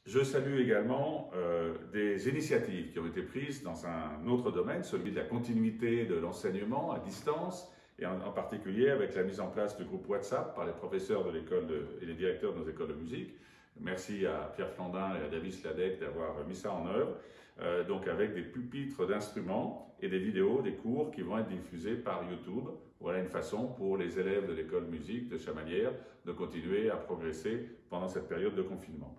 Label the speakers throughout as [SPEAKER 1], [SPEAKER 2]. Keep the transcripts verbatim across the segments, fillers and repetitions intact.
[SPEAKER 1] Je salue également euh, des initiatives qui ont été prises dans un autre domaine, celui de la continuité de l'enseignement à distance, et en, en particulier avec la mise en place du groupe WhatsApp par les professeurs de l'école et les directeurs de nos écoles de musique. Merci à Pierre Flandin et à David Sladek d'avoir mis ça en œuvre, euh, donc avec des pupitres d'instruments et des vidéos, des cours qui vont être diffusés par YouTube. Voilà une façon pour les élèves de l'école musique de Chamalières de continuer à progresser pendant cette période de confinement.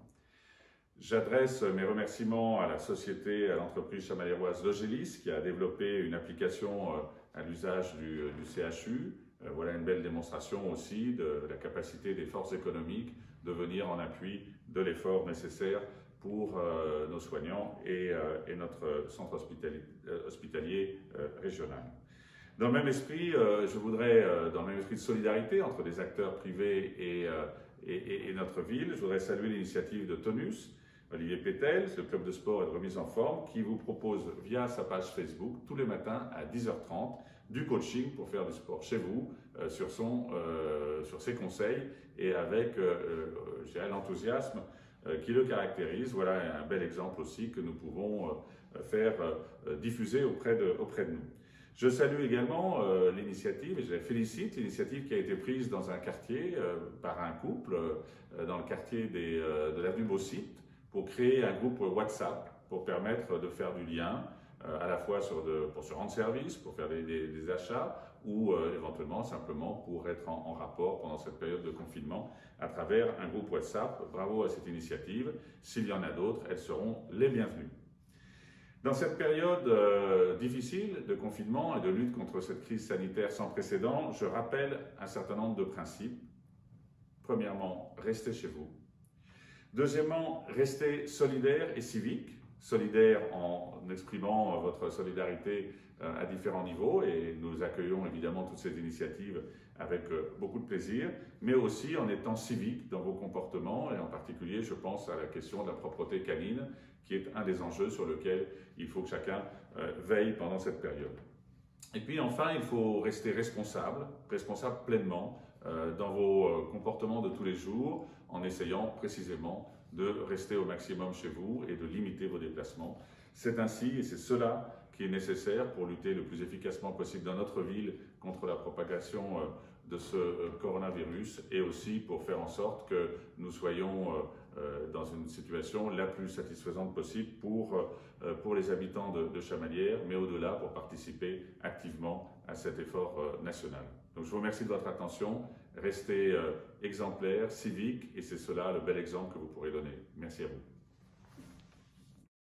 [SPEAKER 1] J'adresse mes remerciements à la société, à l'entreprise chamaliéroise Logélis qui a développé une application à l'usage du, du C H U. Voilà une belle démonstration aussi de la capacité des forces économiques de venir en appui de l'effort nécessaire pour euh, nos soignants et, euh, et notre centre hospitalier, euh, hospitalier euh, régional. Dans le même esprit, euh, je voudrais, euh, dans le même esprit de solidarité entre des acteurs privés et, euh, et, et, et notre ville, je voudrais saluer l'initiative de Tonus, Olivier Pétel, le club de sport et de remise en forme, qui vous propose via sa page Facebook tous les matins à dix heures trente du coaching pour faire du sport chez vous, euh, sur, son, euh, sur ses conseils et avec euh, euh, l'enthousiasme euh, qui le caractérise. Voilà un bel exemple aussi que nous pouvons euh, faire euh, diffuser auprès de, auprès de nous. Je salue également euh, l'initiative, et je la félicite, l'initiative qui a été prise dans un quartier euh, par un couple, euh, dans le quartier des, euh, de l'avenue Beausite, pour créer un groupe WhatsApp pour permettre de faire du lien, euh, à la fois sur de, pour se rendre service, pour faire des, des, des achats, ou euh, éventuellement simplement pour être en, en rapport pendant cette période de confinement à travers un groupe WhatsApp. Bravo à cette initiative. S'il y en a d'autres, elles seront les bienvenues. Dans cette période euh, difficile de confinement et de lutte contre cette crise sanitaire sans précédent, je rappelle un certain nombre de principes. Premièrement, restez chez vous. Deuxièmement, restez solidaire et civique, solidaire en exprimant votre solidarité à différents niveaux, et nous accueillons évidemment toutes ces initiatives avec beaucoup de plaisir, mais aussi en étant civique dans vos comportements, et en particulier je pense à la question de la propreté canine, qui est un des enjeux sur lequel il faut que chacun veille pendant cette période. Et puis enfin, il faut rester responsable, responsable pleinement dans vos comportements de tous les jours, en essayant précisément de rester au maximum chez vous et de limiter vos déplacements. C'est ainsi et c'est cela qui est nécessaire pour lutter le plus efficacement possible dans notre ville contre la propagation de ce coronavirus, et aussi pour faire en sorte que nous soyons dans une situation la plus satisfaisante possible pour, pour les habitants de, de Chamalières, mais au-delà pour participer activement à cet effort national. Donc je vous remercie de votre attention, restez exemplaires, civiques, et c'est cela le bel exemple que vous pourrez donner. Merci à vous.